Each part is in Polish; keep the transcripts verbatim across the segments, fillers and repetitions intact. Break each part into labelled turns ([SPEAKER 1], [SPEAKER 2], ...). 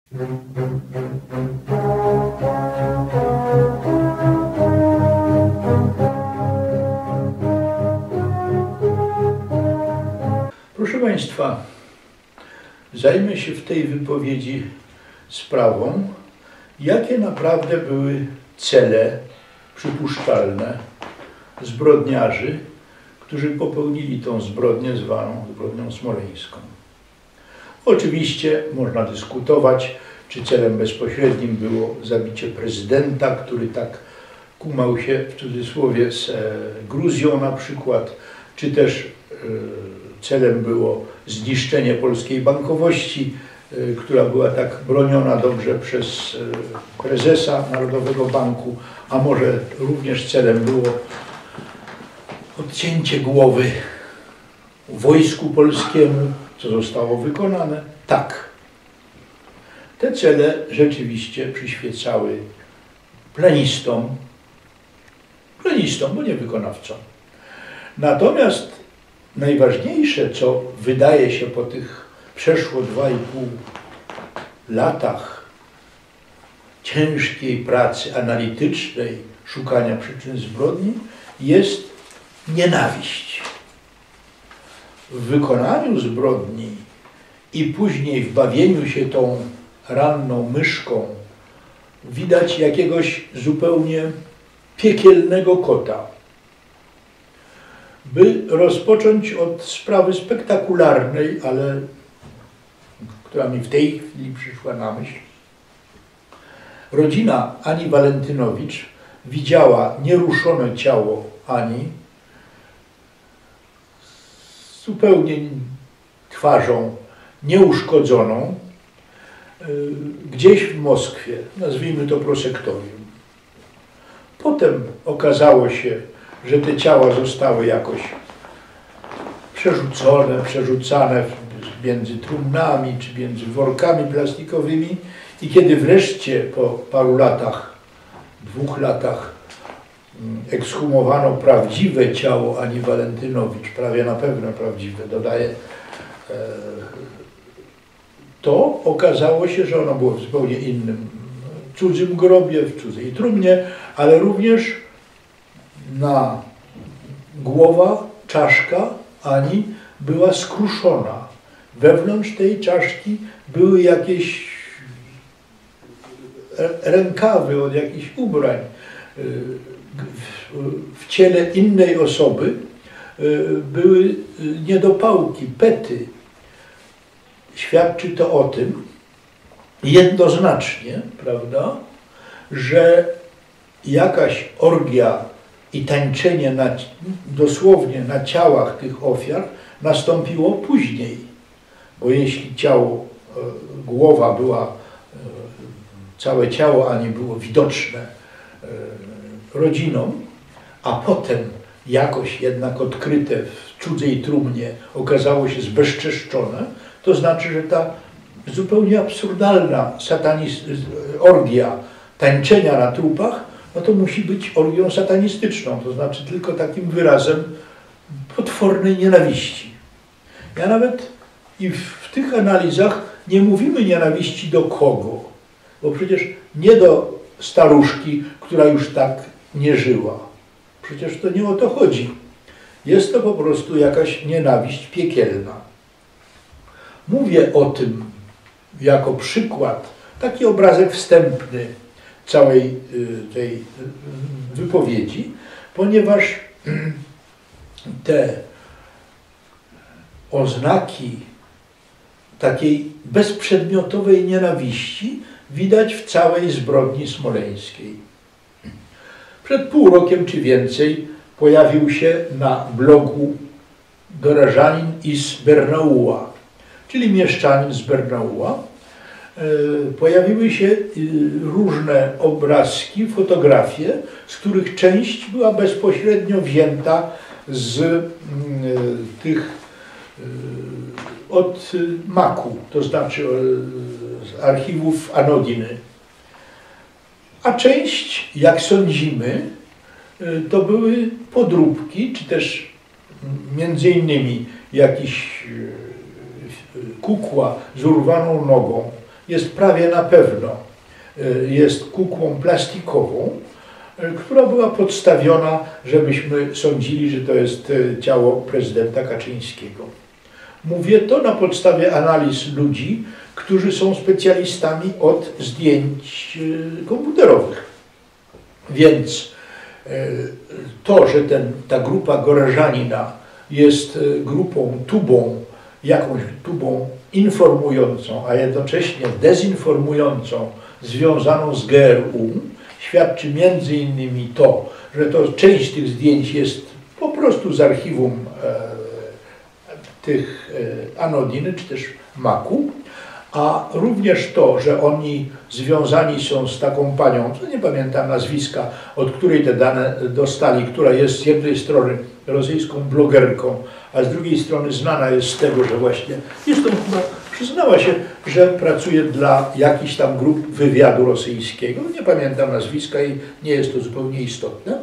[SPEAKER 1] Proszę Państwa, zajmę się w tej wypowiedzi sprawą, jakie naprawdę były cele przypuszczalne zbrodniarzy, którzy popełnili tą zbrodnię zwaną zbrodnią smoleńską. Oczywiście można dyskutować, czy celem bezpośrednim było zabicie prezydenta, który tak kumał się w cudzysłowie z Gruzją na przykład, czy też celem było zniszczenie polskiej bankowości, która była tak broniona dobrze przez prezesa Narodowego Banku, a może również celem było odcięcie głowy wojsku polskiemu, co zostało wykonane. Tak, te cele rzeczywiście przyświecały planistom, planistom, bo nie wykonawcom. Natomiast najważniejsze, co wydaje się po tych przeszło dwa i pół latach ciężkiej pracy analitycznej, szukania przyczyn zbrodni, jest nienawiść. W wykonaniu zbrodni i później w bawieniu się tą ranną myszką widać jakiegoś zupełnie piekielnego kota. By rozpocząć od sprawy spektakularnej, ale która mi w tej chwili przyszła na myśl. Rodzina Ani Walentynowicz widziała nieruszone ciało Ani z zupełnie twarzą nieuszkodzoną gdzieś w Moskwie, nazwijmy to prosektorium. Potem okazało się, że te ciała zostały jakoś przerzucone, przerzucane między trumnami czy między workami plastikowymi i kiedy wreszcie po paru latach, dwóch latach ekshumowano prawdziwe ciało Ani Walentynowicz, prawie na pewno prawdziwe, dodaję, to okazało się, że ono było w zupełnie innym, cudzym grobie, w cudzej trumnie, ale również na głowa, czaszka Ani była skruszona. Wewnątrz tej czaszki były jakieś rękawy od jakichś ubrań. W ciele innej osoby były niedopałki, pety. Świadczy to o tym jednoznacznie, prawda, że jakaś orgia i tańczenie na, dosłownie na ciałach tych ofiar nastąpiło później. Bo jeśli ciało, głowa była, całe ciało Ani było widoczne rodzinom, a potem jakoś jednak odkryte w cudzej trumnie okazało się zbezczeszczone, to znaczy, że ta zupełnie absurdalna orgia tańczenia na trupach, no to musi być orgią satanistyczną, to znaczy tylko takim wyrazem potwornej nienawiści. Ja nawet i w tych analizach nie mówimy nienawiści do kogo, bo przecież nie do staruszki, która już tak nie żyła. Przecież to nie o to chodzi. Jest to po prostu jakaś nienawiść piekielna. Mówię o tym jako przykład, taki obrazek wstępny całej tej wypowiedzi, ponieważ te oznaki takiej bezprzedmiotowej nienawiści widać w całej zbrodni smoleńskiej. Przed pół rokiem czy więcej pojawił się na blogu Dorażanin iz Bernaula, czyli mieszczanin z Bernaula. Pojawiły się różne obrazki, fotografie, z których część była bezpośrednio wzięta z tych od Maku, to znaczy z archiwów Anodiny. A część, jak sądzimy, to były podróbki, czy też między innymi jakiś kukła z urwaną nogą, jest prawie na pewno jest kukłą plastikową, która była podstawiona, żebyśmy sądzili, że to jest ciało prezydenta Kaczyńskiego. Mówię to na podstawie analiz ludzi, którzy są specjalistami od zdjęć komputerowych. Więc to, że ten, ta grupa Gorażanina jest grupą, tubą, jakąś tubą informującą, a jednocześnie dezinformującą, związaną z G R U, świadczy między innymi to, że to część tych zdjęć jest po prostu z archiwum e, tych e, Anodiny, czy też Maku, a również to, że oni związani są z taką panią, co nie pamiętam nazwiska, od której te dane dostali, która jest z jednej strony rosyjską blogerką, a z drugiej strony znana jest z tego, że właśnie jest to chyba, przyznała się, że pracuje dla jakichś tam grup wywiadu rosyjskiego. Nie pamiętam nazwiska i nie jest to zupełnie istotne,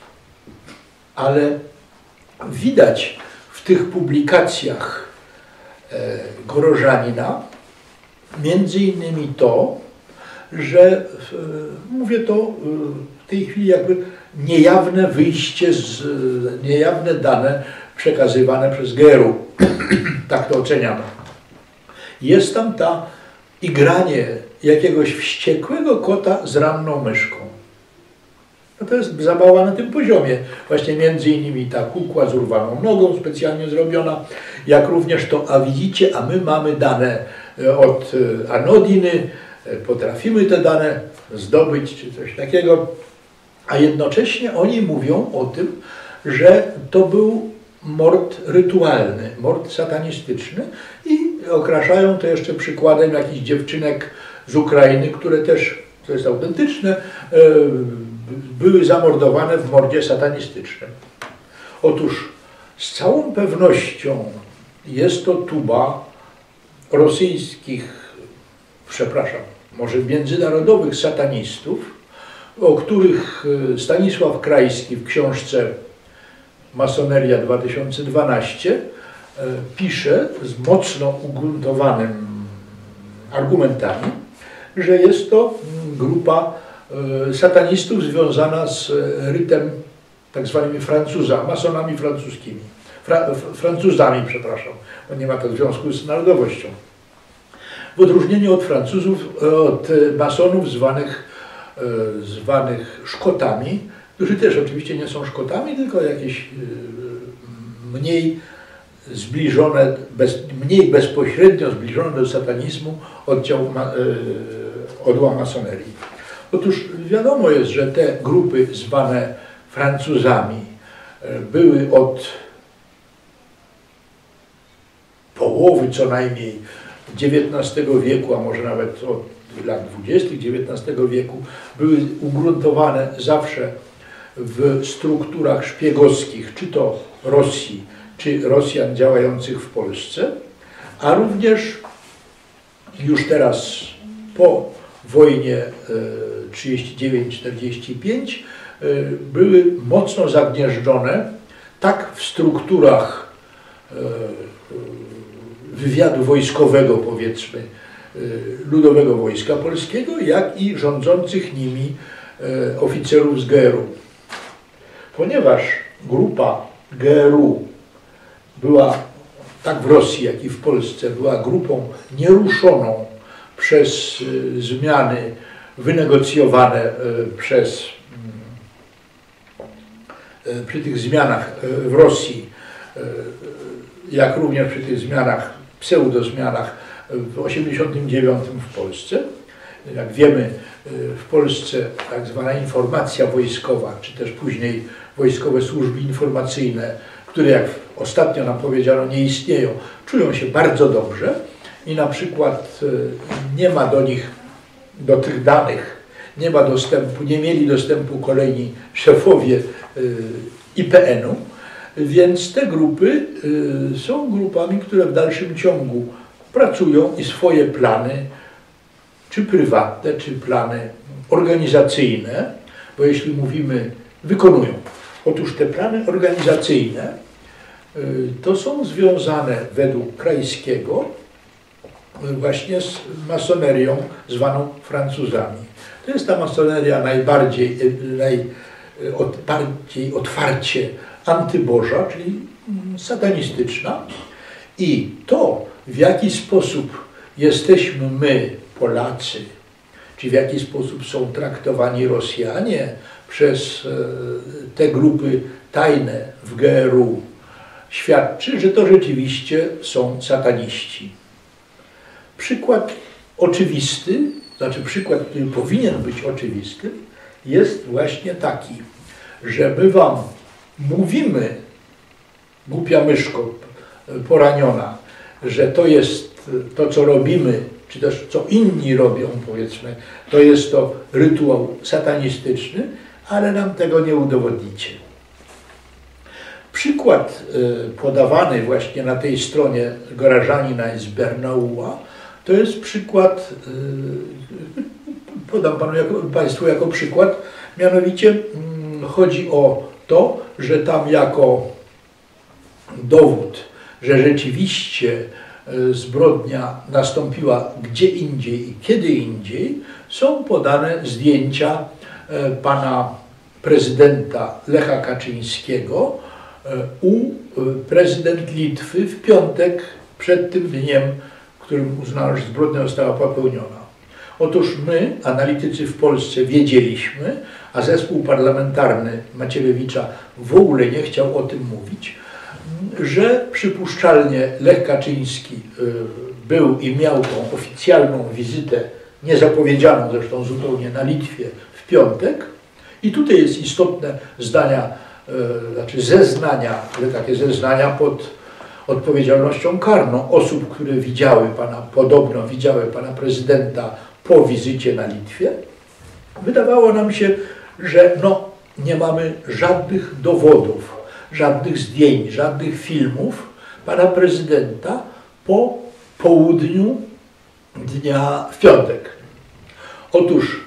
[SPEAKER 1] ale widać w tych publikacjach e, Gorażanina między innymi to, że mówię to w tej chwili jakby niejawne wyjście, z, niejawne dane przekazywane przez G R U. Tak to oceniamy. Jest tam ta igranie jakiegoś wściekłego kota z ranną myszką. No to jest zabawa na tym poziomie. Właśnie między innymi ta kukła z urwaną nogą specjalnie zrobiona, jak również to, a widzicie, a my mamy dane od Anodiny, potrafimy te dane zdobyć, czy coś takiego, a jednocześnie oni mówią o tym, że to był mord rytualny, mord satanistyczny i okraszają to jeszcze przykładem jakichś dziewczynek z Ukrainy, które też, co jest autentyczne, były zamordowane w mordzie satanistycznym. Otóż z całą pewnością jest to tuba rosyjskich, przepraszam, może międzynarodowych satanistów, o których Stanisław Krajski w książce Masoneria dwa tysiące dwanaście pisze z mocno ugruntowanym argumentami, że jest to grupa satanistów związana z rytem tak zwanymi Francuza, masonami francuskimi. Fra, Francuzami, przepraszam, bo nie ma to związku z narodowością. W odróżnieniu od Francuzów, od masonów zwanych, zwanych Szkotami, którzy też oczywiście nie są Szkotami, tylko jakieś mniej zbliżone, bez, mniej bezpośrednio zbliżone do satanizmu oddział, odła masonerii. Otóż wiadomo jest, że te grupy zwane Francuzami były od połowy co najmniej dziewiętnastego wieku, a może nawet od lat dwudziestych dziewiętnastego wieku, były ugruntowane zawsze w strukturach szpiegowskich, czy to Rosji, czy Rosjan działających w Polsce, a również już teraz po wojnie trzydzieści dziewięć czterdzieści pięć były mocno zagnieżdżone tak w strukturach wywiadu wojskowego, powiedzmy, Ludowego Wojska Polskiego, jak i rządzących nimi oficerów z G R U. Ponieważ grupa G R U była, tak w Rosji, jak i w Polsce, była grupą nieruszoną przez zmiany wynegocjowane przez, przy tych zmianach w Rosji, jak również przy tych zmianach, pseudozmianach w osiemdziesiątym dziewiątym w Polsce. Jak wiemy, w Polsce tak zwana informacja wojskowa, czy też później wojskowe służby informacyjne, które jak ostatnio nam powiedziano nie istnieją, czują się bardzo dobrze i na przykład nie ma do nich, do tych danych, nie ma dostępu, nie mieli dostępu kolejni szefowie I P N u, więc te grupy są grupami, które w dalszym ciągu pracują i swoje plany, czy prywatne, czy plany organizacyjne, bo jeśli mówimy, wykonują. Otóż te plany organizacyjne to są związane według Krajskiego właśnie z masonerią zwaną Francuzami. To jest ta masoneria najbardziej, najbardziej otwarcie antyboża, czyli satanistyczna. I to, w jaki sposób jesteśmy my, Polacy, czy w jaki sposób są traktowani Rosjanie przez te grupy tajne w G R U, świadczy, że to rzeczywiście są sataniści. Przykład oczywisty, znaczy przykład, który powinien być oczywisty, jest właśnie taki, że my wam mówimy, głupia myszko poraniona, że to jest to, co robimy, czy też co inni robią, powiedzmy, to jest to rytuał satanistyczny, ale nam tego nie udowodnicie. Przykład podawany właśnie na tej stronie Gorażanina z Bernaua to jest przykład, podam panu jako, Państwu jako przykład, mianowicie chodzi o to, że tam jako dowód, że rzeczywiście zbrodnia nastąpiła gdzie indziej i kiedy indziej, są podane zdjęcia pana prezydenta Lecha Kaczyńskiego u prezydent Litwy w piątek przed tym dniem, w którym uznano, że zbrodnia została popełniona. Otóż my, analitycy w Polsce, wiedzieliśmy, a zespół parlamentarny Macierewicza w ogóle nie chciał o tym mówić, że przypuszczalnie Lech Kaczyński był i miał tą oficjalną wizytę, niezapowiedzianą zresztą zupełnie, na Litwie w piątek. I tutaj jest istotne zdania, znaczy zeznania, ale takie zeznania pod odpowiedzialnością karną osób, które widziały pana, podobno widziały pana prezydenta po wizycie na Litwie. Wydawało nam się, że no, nie mamy żadnych dowodów, żadnych zdjęć, żadnych filmów pana prezydenta po południu dnia w piątek. Otóż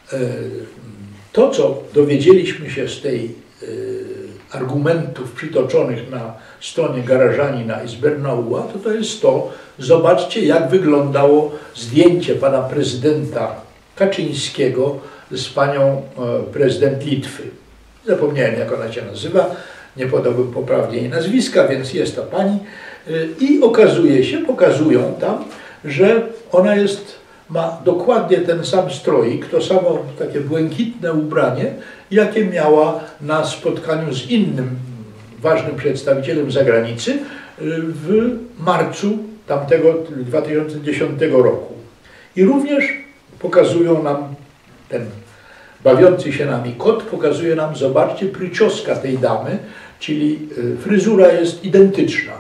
[SPEAKER 1] to, co dowiedzieliśmy się z tej argumentów przytoczonych na stronie Gorażanina i z Bernaua, to to jest to, zobaczcie, jak wyglądało zdjęcie pana prezydenta Kaczyńskiego z panią prezydent Litwy. Zapomniałem, jak ona się nazywa, nie podałbym poprawnie jej nazwiska, więc jest ta pani. I okazuje się, pokazują tam, że ona jest, ma dokładnie ten sam stroik, to samo takie błękitne ubranie, jakie miała na spotkaniu z innym ważnym przedstawicielem zagranicy w marcu tamtego dwa tysiące dziesiątego roku. I również pokazują nam ten bawiący się nami kot, pokazuje nam, zobaczcie, pryczoska tej damy, czyli fryzura jest identyczna.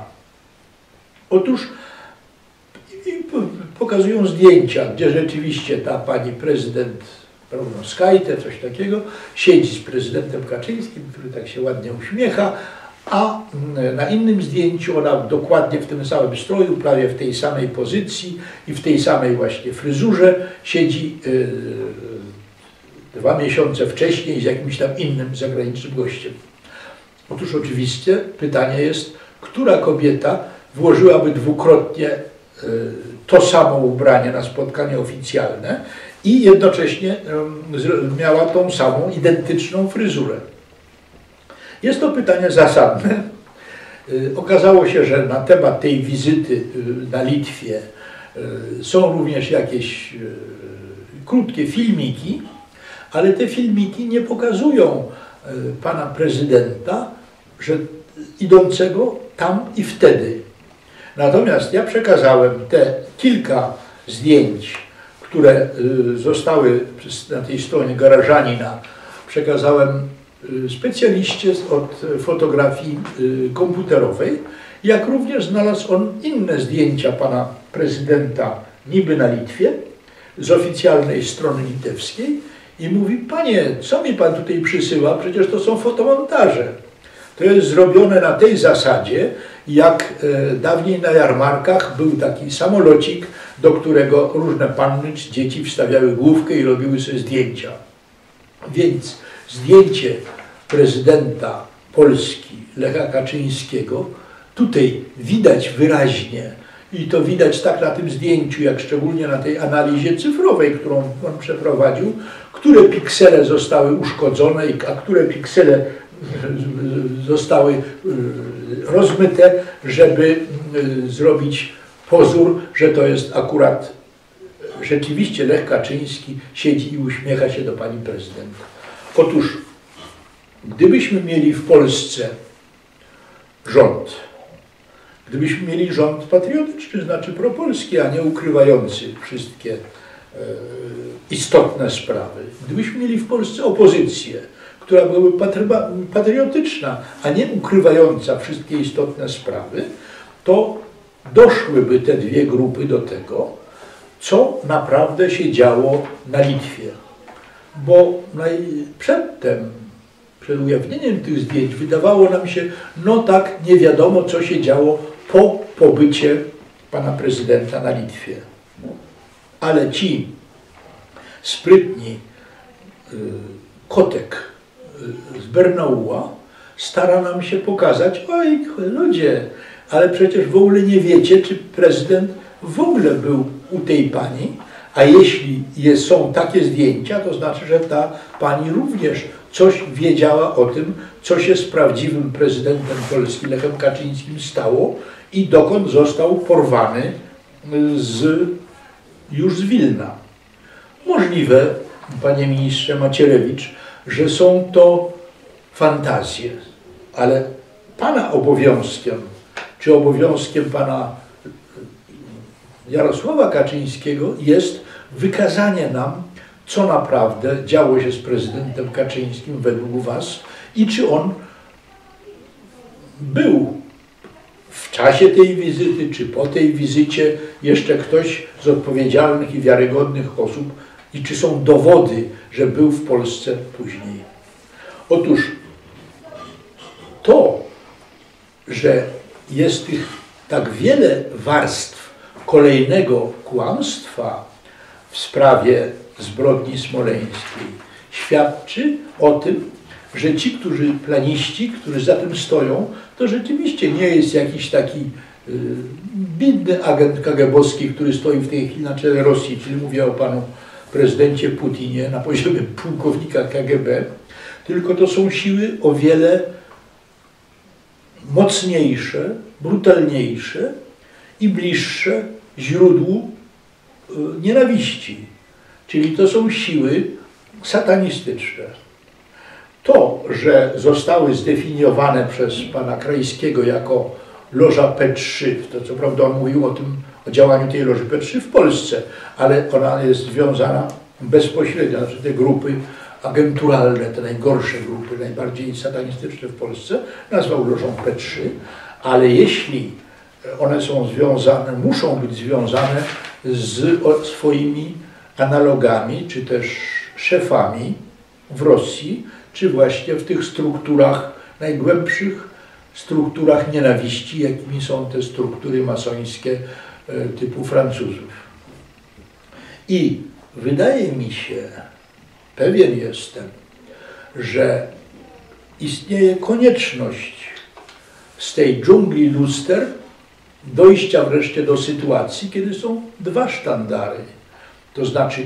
[SPEAKER 1] Otóż pokazują zdjęcia, gdzie rzeczywiście ta pani prezydent Skajte, coś takiego, siedzi z prezydentem Kaczyńskim, który tak się ładnie uśmiecha, a na innym zdjęciu ona dokładnie w tym samym stroju, prawie w tej samej pozycji i w tej samej właśnie fryzurze siedzi yy, dwa miesiące wcześniej z jakimś tam innym zagranicznym gościem. Otóż oczywiście pytanie jest, która kobieta włożyłaby dwukrotnie yy, to samo ubranie na spotkanie oficjalne i jednocześnie yy, miała tą samą, identyczną fryzurę. Jest to pytanie zasadne. Okazało się, że na temat tej wizyty na Litwie są również jakieś krótkie filmiki, ale te filmiki nie pokazują pana prezydenta, że idącego tam i wtedy. Natomiast ja przekazałem te kilka zdjęć, które zostały na tej stronie Gorażanina, przekazałem specjaliście od fotografii komputerowej, jak również znalazł on inne zdjęcia pana prezydenta niby na Litwie z oficjalnej strony litewskiej i mówi: panie, co mi pan tutaj przysyła? Przecież to są fotomontaże. To jest zrobione na tej zasadzie, jak dawniej na jarmarkach był taki samolocik, do którego różne panny czy dzieci wstawiały główkę i robiły sobie zdjęcia. Więc zdjęcie prezydenta Polski Lecha Kaczyńskiego, tutaj widać wyraźnie, I to widać tak na tym zdjęciu, jak szczególnie na tej analizie cyfrowej, którą on przeprowadził, które piksele zostały uszkodzone, a które piksele zostały rozmyte, żeby zrobić pozór, że to jest akurat rzeczywiście Lech Kaczyński siedzi i uśmiecha się do pani prezydent. Otóż, gdybyśmy mieli w Polsce rząd, gdybyśmy mieli rząd patriotyczny, znaczy propolski, a nie ukrywający wszystkie e, istotne sprawy, gdybyśmy mieli w Polsce opozycję, która byłaby patriotyczna, a nie ukrywająca wszystkie istotne sprawy, to doszłyby te dwie grupy do tego, co naprawdę się działo na Litwie. Bo przedtem, przed ujawnieniem tych zdjęć, wydawało nam się, no tak, nie wiadomo, co się działo po pobycie pana prezydenta na Litwie. Ale ci sprytni y, Kotek y, z Bernauła stara nam się pokazać, oj ludzie, ale przecież w ogóle nie wiecie, czy prezydent w ogóle był u tej pani, a jeśli jest, są takie zdjęcia, to znaczy, że ta pani również coś wiedziała o tym, co się z prawdziwym prezydentem Polski Lechem Kaczyńskim stało i dokąd został porwany z, już z Wilna. Możliwe, panie ministrze Macierewicz, że są to fantazje, ale pana obowiązkiem, czy obowiązkiem pana Jarosława Kaczyńskiego jest wykazanie nam, co naprawdę działo się z prezydentem Kaczyńskim według was i czy on był w czasie tej wizyty, czy po tej wizycie jeszcze ktoś z odpowiedzialnych i wiarygodnych osób i czy są dowody, że był w Polsce później. Otóż to, że jest tych tak wiele warstw kolejnego kłamstwa w sprawie zbrodni smoleńskiej, świadczy o tym, że ci, którzy planiści, którzy za tym stoją, to rzeczywiście nie jest jakiś taki y, biedny agent kagebowski, który stoi w tej chwili na czele Rosji, czyli mówię o panu prezydencie Putinie na poziomie pułkownika K G B, tylko to są siły o wiele mocniejsze, brutalniejsze i bliższe źródłu y, nienawiści. Czyli to są siły satanistyczne. To, że zostały zdefiniowane przez pana Krajskiego jako loża P trzy, to co prawda on mówił o tym, o działaniu tej loży P trzy w Polsce, ale ona jest związana bezpośrednio, znaczy te grupy agenturalne, te najgorsze grupy, najbardziej satanistyczne w Polsce, nazwał lożą P trzy, ale jeśli one są związane, muszą być związane z swoimi analogami, czy też szefami w Rosji, czy właśnie w tych strukturach, najgłębszych strukturach nienawiści, jakimi są te struktury masońskie typu Francuzów. I wydaje mi się, pewien jestem, że istnieje konieczność z tej dżungli luster dojścia wreszcie do sytuacji, kiedy są dwa sztandary. To znaczy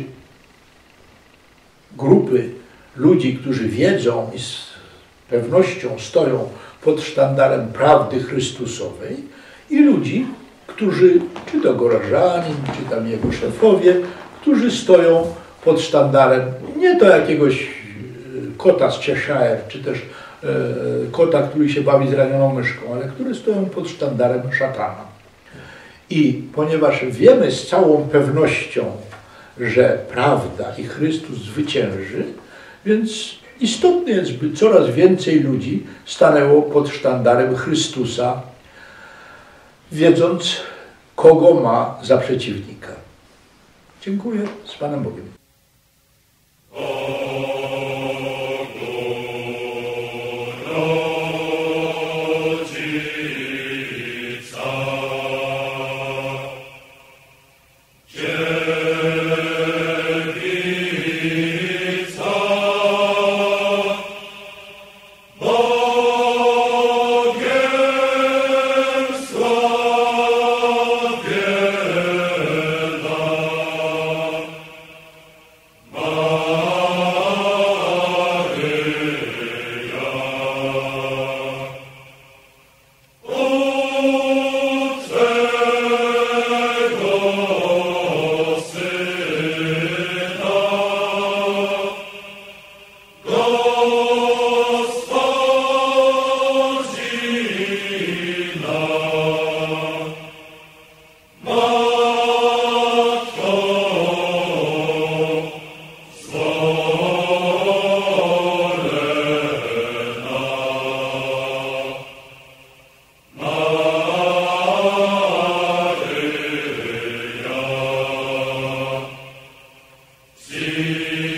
[SPEAKER 1] grupy ludzi, którzy wiedzą i z pewnością stoją pod sztandarem prawdy chrystusowej i ludzi, którzy, czy to Gorażanin, czy tam jego szefowie, którzy stoją pod sztandarem nie to jakiegoś kota z Cheshire, czy też e, kota, który się bawi zranioną myszką, ale którzy stoją pod sztandarem szatana. I ponieważ wiemy z całą pewnością, że prawda i Chrystus zwycięży, więc istotne jest, by coraz więcej ludzi stanęło pod sztandarem Chrystusa, wiedząc, kogo ma za przeciwnika. Dziękuję. Z Panem Bogiem.
[SPEAKER 2] Bogiem sławie. See